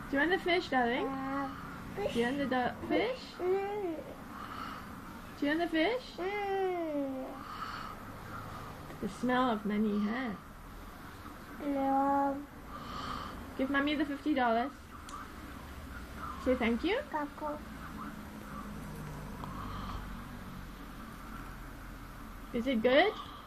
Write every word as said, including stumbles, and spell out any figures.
Do you want the fish, darling? Uh, fish. Do you want the do- fish? Mm. Do you want the fish? Mm. The smell of money, huh? No. Give mommy the fifty dollars. Say thank you. Kako. Is it good?